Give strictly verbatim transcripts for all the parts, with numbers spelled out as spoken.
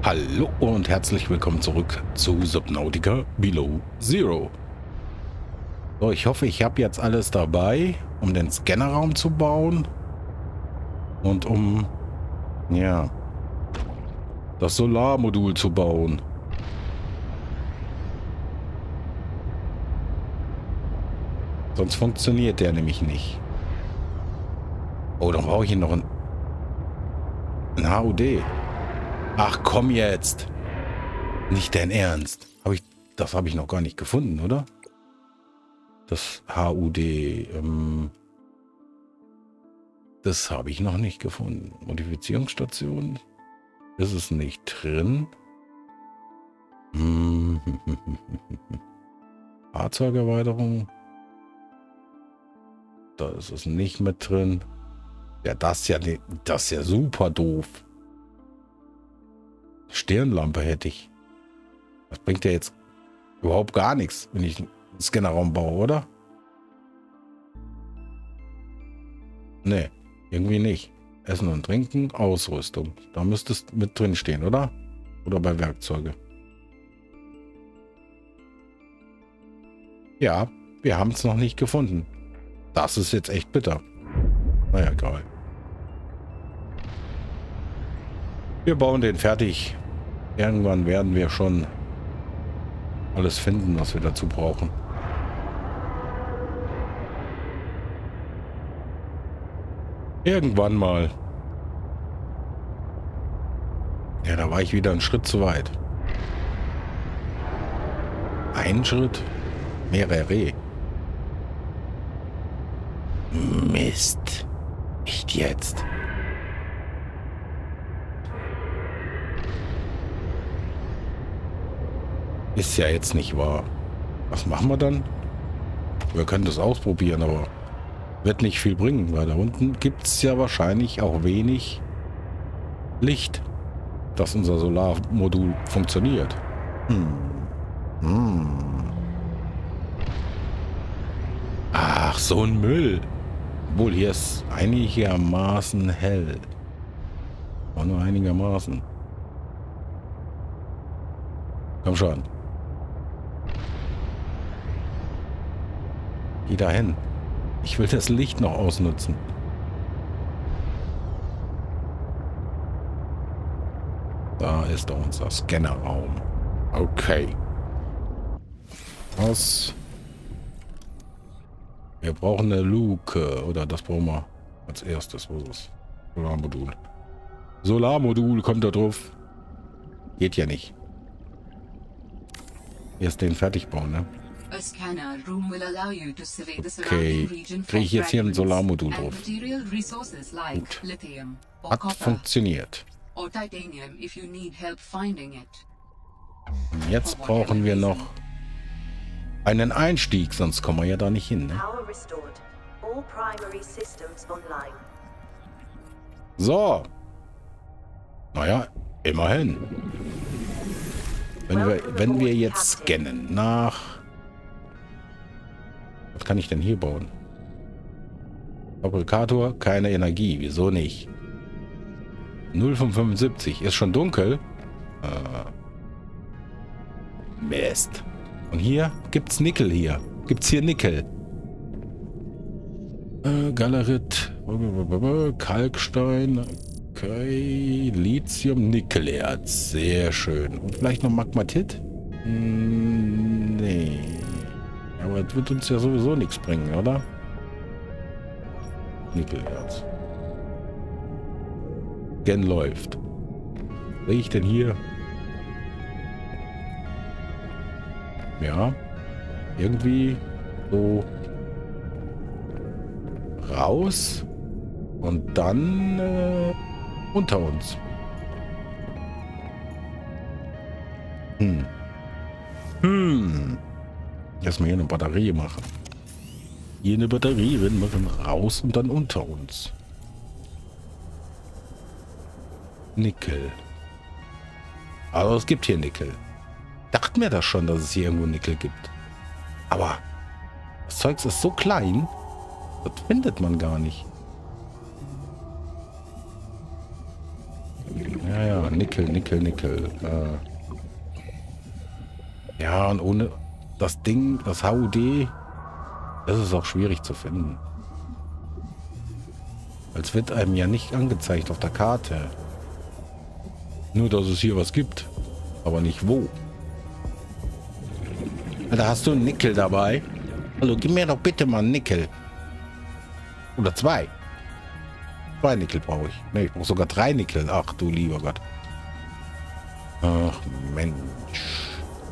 Hallo und herzlich willkommen zurück zu Subnautica Below Zero. So, ich hoffe, ich habe jetzt alles dabei, um den Scannerraum zu bauen und um, ja, das Solarmodul zu bauen. Sonst funktioniert der nämlich nicht. Oh, dann brauche ich hier noch ein, ein H U D. Ach komm jetzt. Nicht dein Ernst. Hab ich, das habe ich noch gar nicht gefunden, oder? Das H U D. Ähm, das habe ich noch nicht gefunden. Modifizierungsstation. Ist es nicht drin? Hm. Fahrzeugerweiterung. Da ist es nicht mit drin. Ja, das ist ja, das ist ja super doof. Stirnlampe hätte ich. Das bringt ja jetzt überhaupt gar nichts, wenn ich einen Scannerraum baue, oder? Nee, irgendwie nicht. Essen und Trinken, Ausrüstung. Da müsste es mit drin stehen, oder? Oder bei Werkzeuge. Ja, wir haben es noch nicht gefunden. Das ist jetzt echt bitter. Naja, egal. Wir bauen den fertig. Irgendwann werden wir schon alles finden, was wir dazu brauchen. Irgendwann mal. Ja, da war ich wieder einen Schritt zu weit. Ein Schritt, mehrere. Mist. Nicht jetzt. Ist ja jetzt nicht wahr. Was machen wir dann? Wir können das ausprobieren, aber wird nicht viel bringen, weil da unten gibt es ja wahrscheinlich auch wenig Licht, dass unser Solarmodul funktioniert. Hm. Hm. Ach, so ein Müll. Obwohl, hier ist einigermaßen hell. Auch nur einigermaßen. Komm schon. Geh da hin. Ich will das Licht noch ausnutzen. Da ist doch unser Scannerraum. Okay. Was? Wir brauchen eine Luke. Oder das brauchen wir als erstes. Wo ist es? Solarmodul. Solarmodul kommt da drauf. Geht ja nicht. Erst den fertig bauen, ne? Okay. Kriege ich jetzt hier ein Solarmodul drauf? Gut. Hat funktioniert. Und jetzt brauchen wir noch einen Einstieg, sonst kommen wir ja da nicht hin, ne? So. Naja, immerhin. Wenn wir, wenn wir jetzt scannen nach... Was kann ich denn hier bauen? Fabrikator, keine Energie. Wieso nicht? null von fünfundsiebzig. Ist schon dunkel. Äh, Mist. Und hier gibt's Nickel hier. Gibt's hier Nickel? Äh, Galerit. Kalkstein. Okay. Lithium, Nickelerz. Sehr schön. Und vielleicht noch Magmatit? Hm, nee. Aber das wird uns ja sowieso nichts bringen, oder? Nickelerz. Gen läuft. Sehe ich denn hier? Ja. Irgendwie so raus und dann äh, unter uns. Hm. Hm. Erstmal hier eine Batterie machen. Hier eine Batterie drin machen, raus und dann unter uns. Nickel. Also es gibt hier Nickel. Dachte mir das schon, dass es hier irgendwo Nickel gibt. Aber das Zeugs ist so klein, das findet man gar nicht. Ja, ja, Nickel, Nickel, Nickel. Äh ja, und ohne das Ding, das H U D, das ist auch schwierig zu finden. Als wird einem ja nicht angezeigt auf der Karte. Nur, dass es hier was gibt. Aber nicht wo. Da hast du einen Nickel dabei. Hallo, gib mir doch bitte mal einen Nickel. Oder zwei. Zwei Nickel brauche ich. Ne, ich brauche sogar drei Nickel. Ach du lieber Gott. Ach Mensch.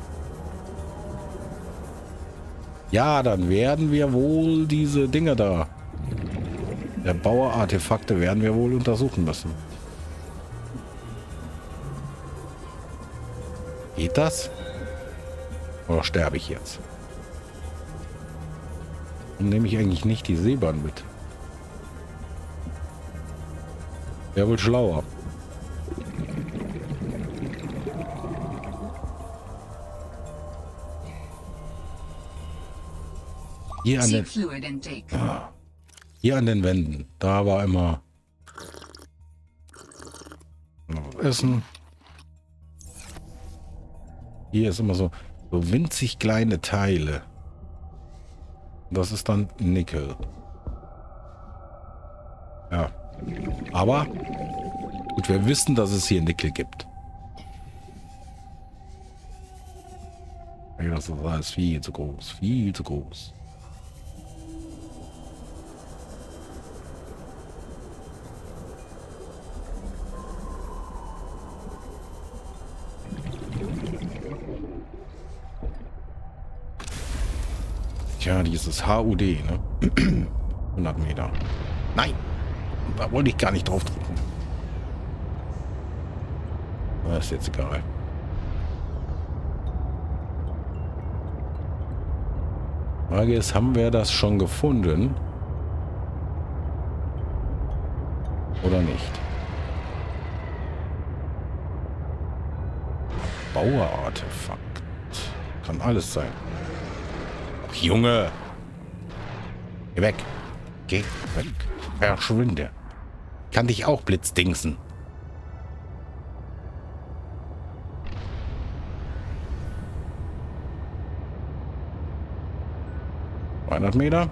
Ja, dann werden wir wohl diese Dinge da. Der Bauer-Artefakte werden wir wohl untersuchen müssen. Geht das? Oder sterbe ich jetzt? Und nehme ich eigentlich nicht die Seebahn mit? Wäre wohl schlauer. Hier an den, ah, hier an den Wänden, da war immer noch Essen. Hier ist immer so, so winzig kleine Teile. Das ist dann Nickel. Ja. Aber gut, wir wissen, dass es hier Nickel gibt. Das ist alles viel zu groß, viel zu groß. Tja, dieses H U D, ne? hundert Meter. Nein! Da wollte ich gar nicht drauf drücken. Das ist jetzt egal. Frage ist, haben wir das schon gefunden? Oder nicht? Bauer-Artefakt. Kann alles sein. Ach, Junge! Geh weg! Geh weg! Verschwinde! Kann dich auch blitzdingsen. zweihundert Meter.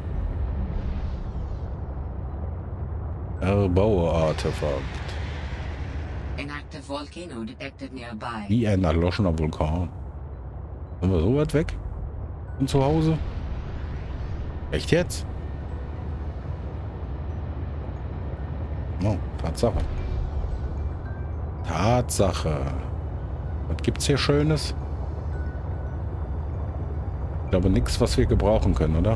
Erbauer-Artefakt. Wie ein erloschener Vulkan. Sind wir so weit weg? Von zu Hause? Echt jetzt? Oh, Tatsache. Tatsache. Was gibt's hier Schönes? Ich glaube nichts, was wir gebrauchen können, oder?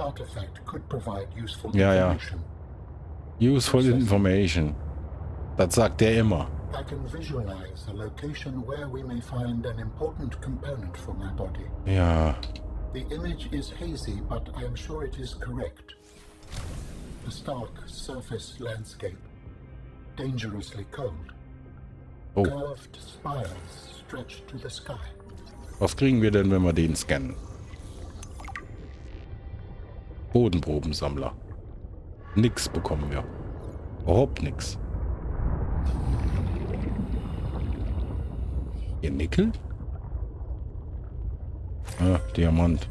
Ja, ja. Useful information. Das sagt der immer. I can visualize a location where we may find an important component for my body. Ja. The image is hazy, but I am sure it is correct. A stark surface landscape, dangerously cold. Oh. Curved spires stretch to the sky. Was kriegen wir denn, wenn wir den scannen? Bodenprobensammler. Nix bekommen wir. Überhaupt nix. Hier Nickel? Ah, Diamant.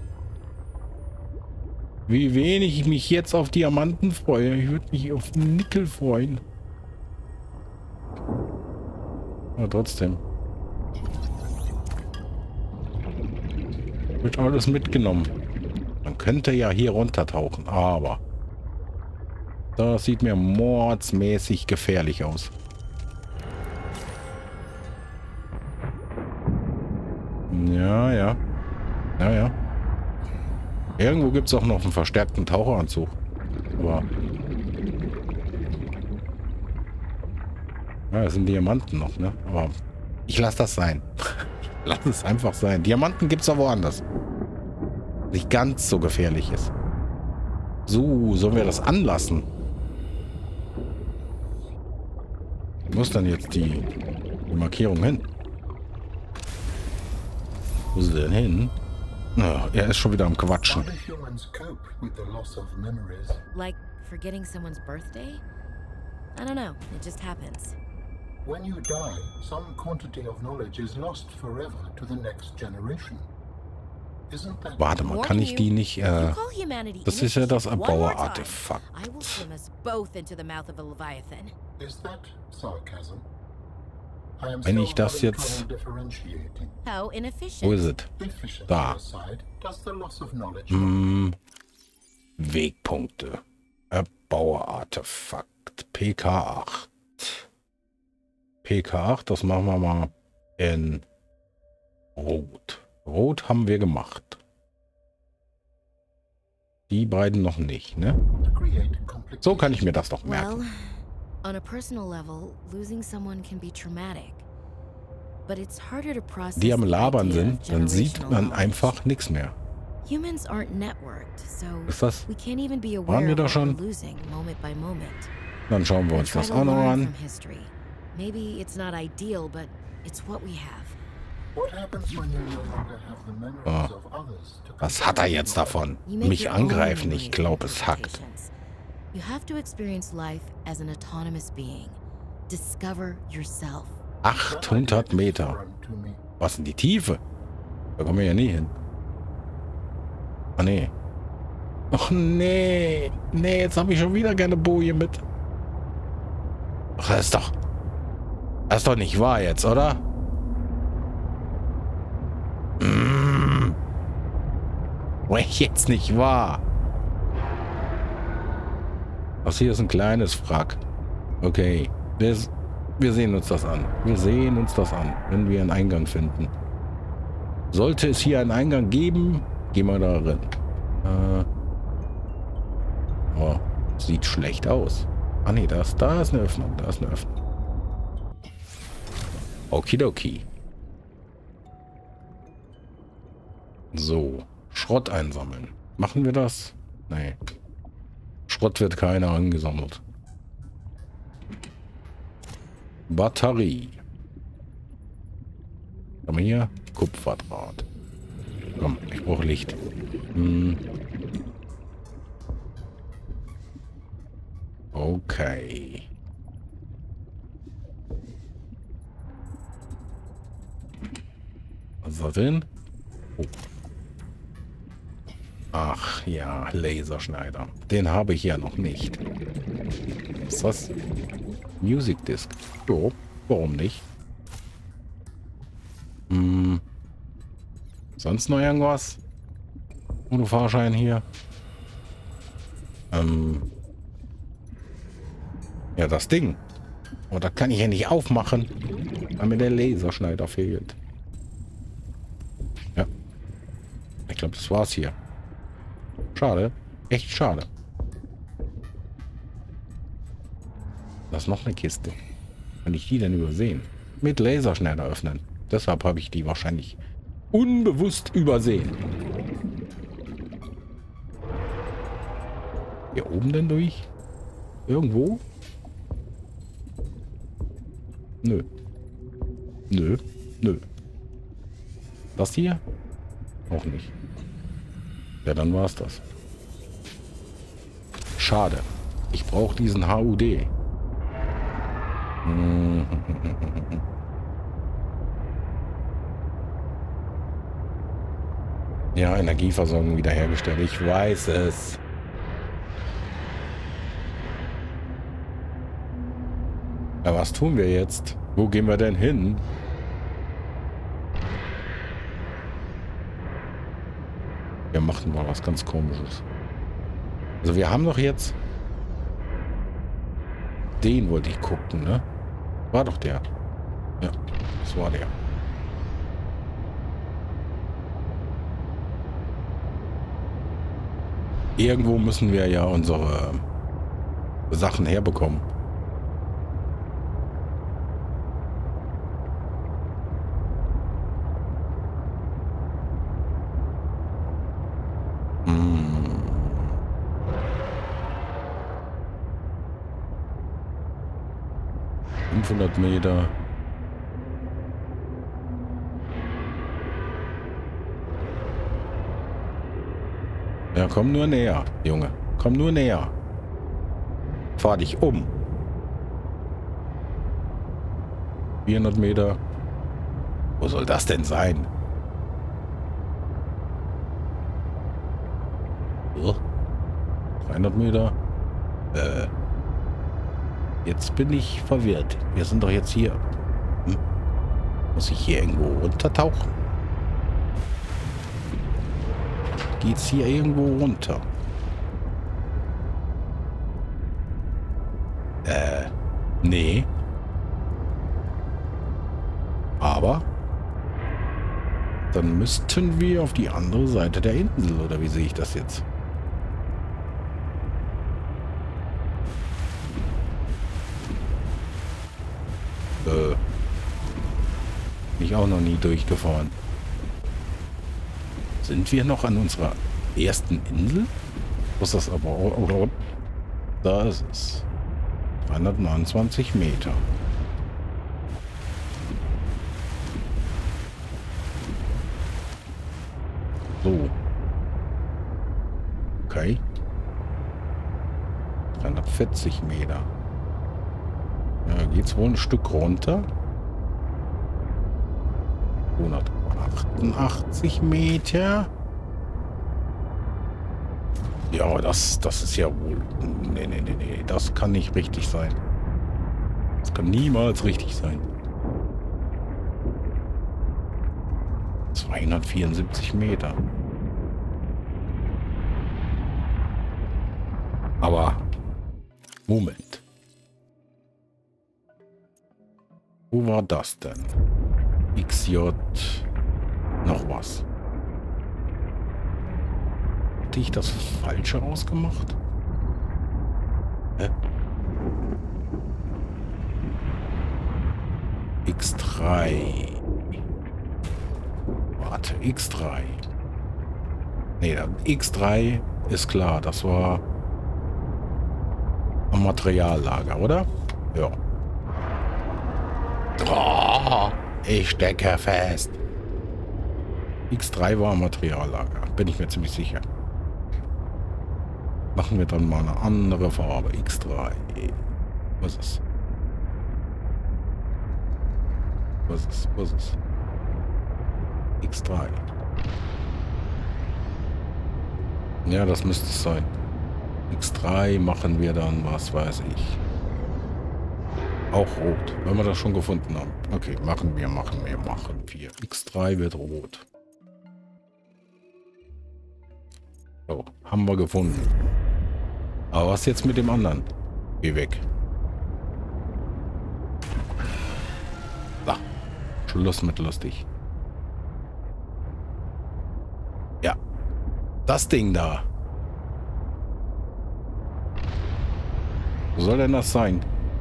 Wie wenig ich mich jetzt auf Diamanten freue. Ich würde mich auf Nickel freuen. Aber trotzdem. Wird alles mitgenommen. Man könnte ja hier runtertauchen, aber das sieht mir mordsmäßig gefährlich aus. Ja, ja. Ja, ja. Irgendwo gibt es auch noch einen verstärkten Taucheranzug. Aber ja, das sind Diamanten noch, ne? Aber ich lasse das sein. Lass es einfach sein. Diamanten gibt es auch woanders. Nicht ganz so gefährlich ist. So, sollen wir das anlassen? Wo ist dann jetzt die, die Markierung hin? Wo ist sie denn hin? Oh, er ist schon wieder am Quatschen. Like forgetting someone's birthday? I don't know. It just happens. When you die, some quantity of knowledge is lost forever to the next generation. Isn't that... Warte mal, kann ich die nicht... Äh, das ist ja das Erbauer-Artefakt. Is that sarcasm? Wenn ich das jetzt... Wo ist es? Da. Hm, Wegpunkte. Erbauer-Artefakt. P K acht. P K acht, das machen wir mal in Rot. Rot haben wir gemacht. Die beiden noch nicht, ne? So kann ich mir das doch merken. On a personal level, losing someone can be traumatic. But it's harder to process. Die am Labern sind, dann sieht man einfach nichts mehr. Humans aren't networked, so ist das? we can't even be Waren wir aware da of schon? losing moment by moment. Dann schauen wir uns das auch noch an. Maybe it's not ideal, but it's what we have. Oh. Was hat er jetzt davon? Mich angreifen, ich glaube, es hackt. You have to experience life as an autonomous being. Discover yourself. achthundert Meter. Was in die Tiefe? Da kommen wir ja nie hin. Ah, nee. Ach, nee. Nee, jetzt habe ich schon wieder keine Boje mit. Ach, das ist doch... Das ist doch nicht wahr jetzt, oder? Mmh. Jetzt nicht wahr. Das hier ist ein kleines Wrack. Okay. Wir, wir sehen uns das an. Wir sehen uns das an, wenn wir einen Eingang finden. Sollte es hier einen Eingang geben, gehen wir da rein. Äh. Oh, sieht schlecht aus. Ah ne, da ist, da ist eine Öffnung. Da ist eine Öffnung. Okidoki. So. Schrott einsammeln. Machen wir das? Nee. Schrott wird keiner angesammelt. Batterie. Komm hier. Kupferdraht. Komm, ich brauche Licht. Hm. Okay. Was ist da drin? Oh. Ach ja, Laserschneider. Den habe ich ja noch nicht. Was ist das? Music Disc. Jo, warum nicht? Hm. Sonst noch irgendwas? Ohne Fahrschein hier. Ähm. Ja, das Ding. Oh, das kann ich ja nicht aufmachen, weil mir der Laserschneider fehlt. Ja. Ich glaube, das war's hier. Schade. Echt schade. Da ist noch eine Kiste. Kann ich die denn übersehen? Mit Laserschneider öffnen. Deshalb habe ich die wahrscheinlich unbewusst übersehen. Hier oben denn durch? Irgendwo? Nö. Nö. Nö. Das hier? Auch nicht. Ja, dann war's das. Schade. Ich brauche diesen H U D. Ja, Energieversorgung wiederhergestellt. Ich weiß es. Ja, was tun wir jetzt? Wo gehen wir denn hin? Wir machen mal was ganz Komisches. Also wir haben doch jetzt... Den wollte ich gucken, ne? War doch der. Ja, das war der. Irgendwo müssen wir ja unsere Sachen herbekommen. fünfhundert Meter. Ja, komm nur näher, Junge. Komm nur näher. Fahr dich um. vierhundert Meter. Wo soll das denn sein? Oh. dreihundert Meter. Äh. Jetzt bin ich verwirrt. Wir sind doch jetzt hier. Hm? Muss ich hier irgendwo runtertauchen? Geht's hier irgendwo runter? Äh. Nee. Aber dann müssten wir auf die andere Seite der Insel, oder wie sehe ich das jetzt? Äh, bin ich auch noch nie durchgefahren. Sind wir noch an unserer ersten Insel? Was ist das aber? Oh, da ist es. dreihundertneunundzwanzig Meter. So. Okay. dreihundertvierzig Meter. Ja, geht's wohl ein Stück runter. hundertachtundachtzig Meter. Ja, das, das ist ja wohl... Nee, nee, nee, nee. Das kann nicht richtig sein. Das kann niemals richtig sein. zweihundertvierundsiebzig Meter. Aber... Moment. Wo war das denn? X J... Noch was. Hatte ich das Falsche ausgemacht? Hä? X drei. Warte, X drei. Nee, X drei ist klar. Das war am Materiallager, oder? Ja. Oh, ich stecke fest. X drei war am Materiallager. Bin ich mir ziemlich sicher. Machen wir dann mal eine andere Farbe. X drei. Was ist es? Was ist es? Was ist es? X drei. Ja, das müsste es sein. X drei machen wir dann, was weiß ich. Auch rot, wenn wir das schon gefunden haben. Okay, machen wir, machen wir, machen wir. X drei wird rot. So, haben wir gefunden. Aber was jetzt mit dem anderen? Geh weg. So, Schluss mit lustig. Ja, das Ding da. Wo soll denn das sein?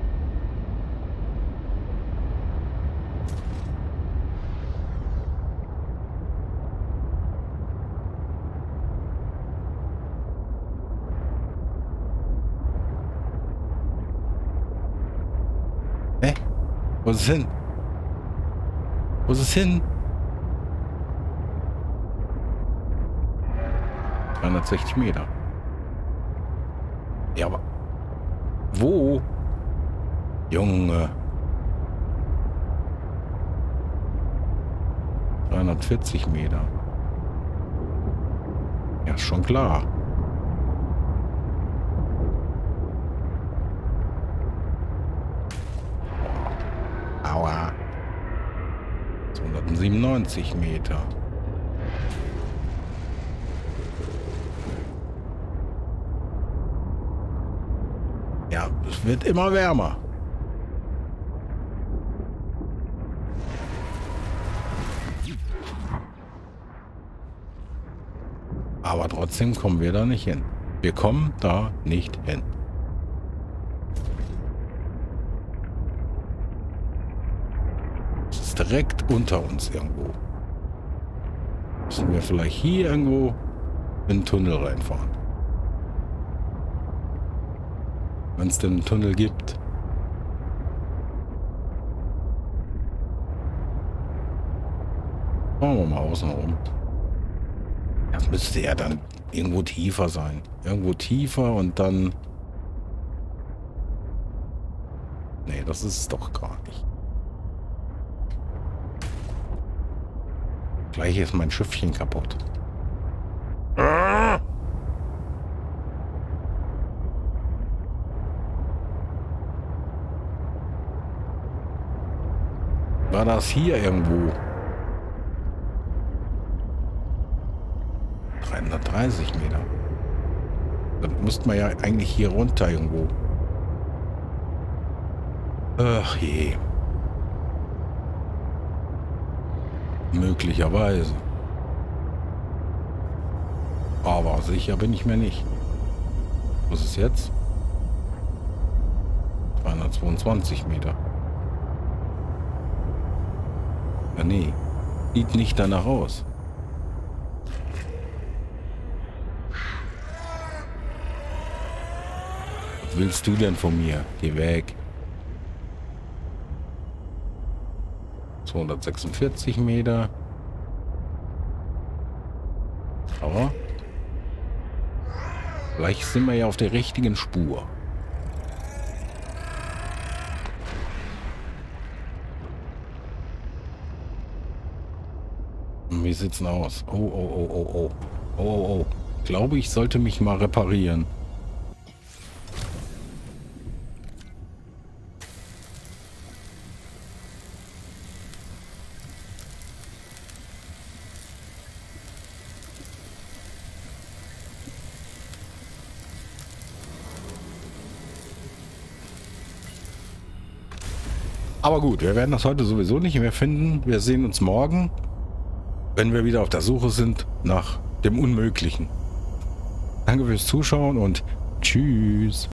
Hä? Wo ist es hin? Wo ist es hin? dreihundertsechzig Meter. Ja, aber... Wo? Junge. dreihundertvierzig Meter. Ja, ist schon klar. Aua. zweihundertsiebenundneunzig Meter. Ja, es wird immer wärmer. Aber trotzdem kommen wir da nicht hin. Wir kommen da nicht hin. Es ist direkt unter uns irgendwo. Müssen wir vielleicht hier irgendwo in den Tunnel reinfahren. Wenn es denn einen Tunnel gibt. Fahren wir mal außen rum. Das müsste ja dann irgendwo tiefer sein. Irgendwo tiefer und dann... Nee, das ist es doch gar nicht. Gleich ist mein Schiffchen kaputt. Ah! War das hier irgendwo? dreihundertdreißig Meter. Dann müsste man ja eigentlich hier runter irgendwo. Ach je. Möglicherweise. Aber sicher bin ich mir nicht. Was ist jetzt? zweihundertzweiundzwanzig Meter. Ja, nee. Sieht nicht danach aus. Was willst du denn von mir? Geh weg. zweihundertsechsundvierzig Meter. Aber vielleicht sind wir ja auf der richtigen Spur. Wie sieht's denn aus? Oh, oh, oh, oh, oh. Oh, oh, oh. Ich glaube, ich sollte mich mal reparieren. Aber gut, wir werden das heute sowieso nicht mehr finden. Wir sehen uns morgen, wenn wir wieder auf der Suche sind nach dem Unmöglichen. Danke fürs Zuschauen und tschüss.